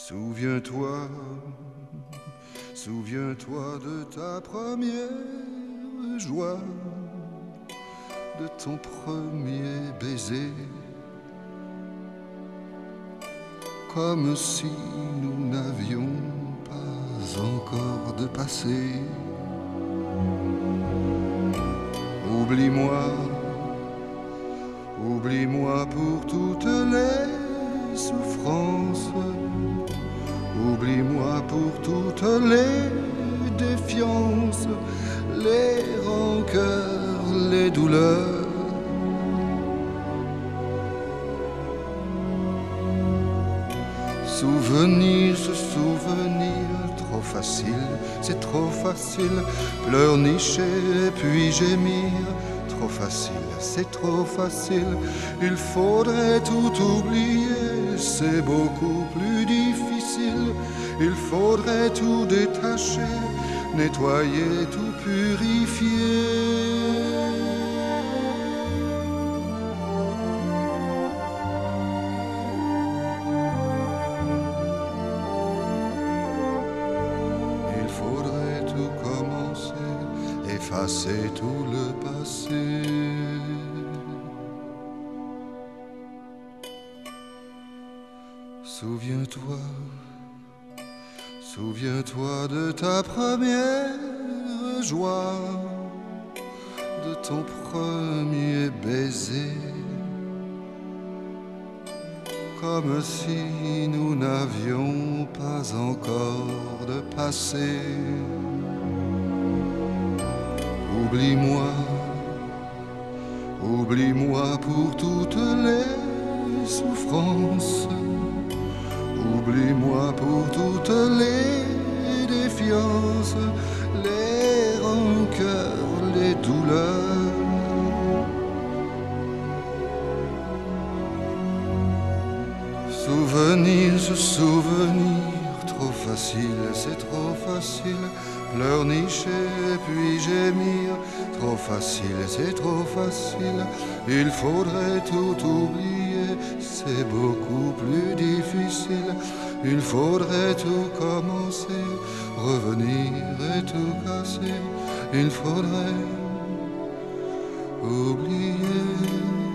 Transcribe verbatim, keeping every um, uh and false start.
Souviens-toi, souviens-toi de ta première joie, de ton premier baiser, comme si nous n'avions pas encore de passé. Oublie-moi, oublie-moi pour toutes les souffrances, oublie-moi pour toutes les défiances, les rancœurs, les douleurs. Souvenir, ce souvenir, trop facile, c'est trop facile. Pleurnicher puis gémir, trop facile, c'est trop facile. Il faudrait tout oublier, c'est beaucoup plus difficile. Il faudrait tout détacher, nettoyer, tout purifier. Effacer tout le passé. Souviens-toi, souviens-toi de ta première joie, de ton premier baiser, comme si nous n'avions pas encore de passé. Oublie-moi, oublie-moi pour toutes les souffrances, oublie-moi pour toutes les défiances, les rancœurs, les douleurs. Souvenir, ce souvenir, trop facile, c'est trop facile. Pleurnicher puis gémir, trop facile, c'est trop facile. Il faudrait tout oublier, c'est beaucoup plus difficile. Il faudrait tout commencer, revenir et tout casser. Il faudrait oublier.